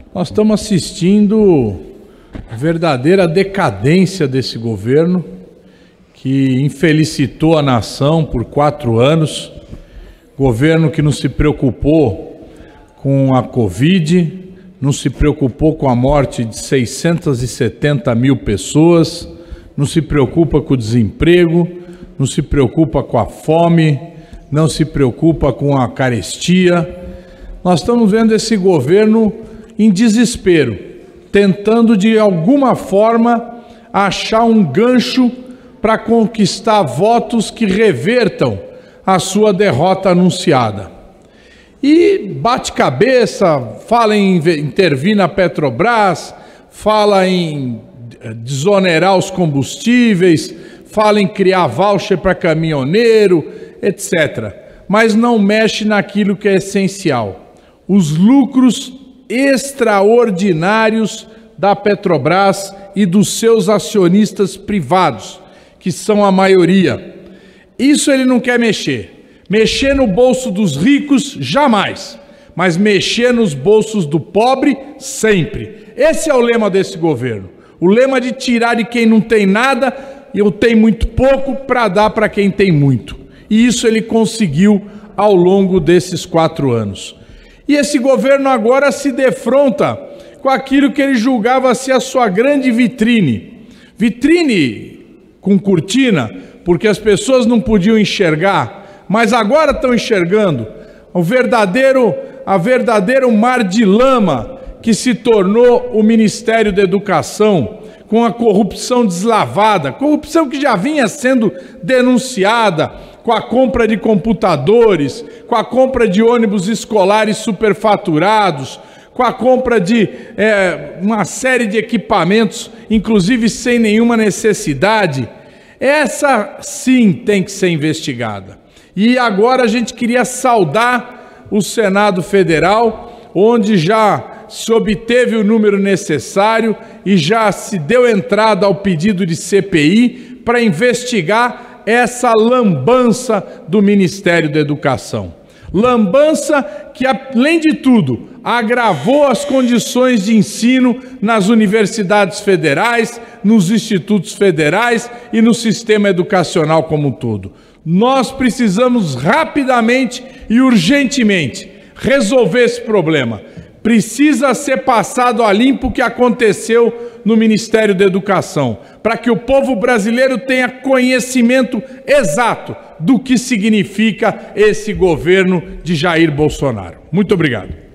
Nós estamos assistindo a verdadeira decadência desse governo, que infelicitou a nação por 4 anos, governo que não se preocupou com a Covid, não se preocupou com a morte de 670 mil pessoas, não se preocupa com o desemprego, não se preocupa com a fome, não se preocupa com a carestia. Nós estamos vendo esse governo em desespero, tentando de alguma forma achar um gancho para conquistar votos que revertam a sua derrota anunciada. E bate cabeça, fala em intervir na Petrobras, fala em desonerar os combustíveis, fala em criar voucher para caminhoneiro, etc. Mas não mexe naquilo que é essencial: os lucros extraordinários da Petrobras e dos seus acionistas privados, que são a maioria. Isso ele não quer mexer. Mexer no bolso dos ricos, jamais. Mas mexer nos bolsos do pobre, sempre. Esse é o lema desse governo. O lema de tirar de quem não tem nada, e eu tenho muito pouco, para dar para quem tem muito. E isso ele conseguiu ao longo desses 4 anos. E esse governo agora se defronta com aquilo que ele julgava ser a sua grande vitrine. Vitrine com cortina, porque as pessoas não podiam enxergar, mas agora estão enxergando a verdadeiro mar de lama que se tornou o Ministério da Educação, com a corrupção deslavada, corrupção que já vinha sendo denunciada, com a compra de computadores, com a compra de ônibus escolares superfaturados, com a compra de uma série de equipamentos, inclusive sem nenhuma necessidade. Essa sim tem que ser investigada. E agora a gente queria saudar o Senado Federal, onde já se obteve o número necessário e já se deu entrada ao pedido de CPI para investigar essa lambança do Ministério da Educação. Lambança que, além de tudo, agravou as condições de ensino nas universidades federais, nos institutos federais e no sistema educacional como um todo. Nós precisamos rapidamente e urgentemente resolver esse problema. Precisa ser passado a limpo o que aconteceu no Ministério da Educação, para que o povo brasileiro tenha conhecimento exato do que significa esse governo de Jair Bolsonaro. Muito obrigado.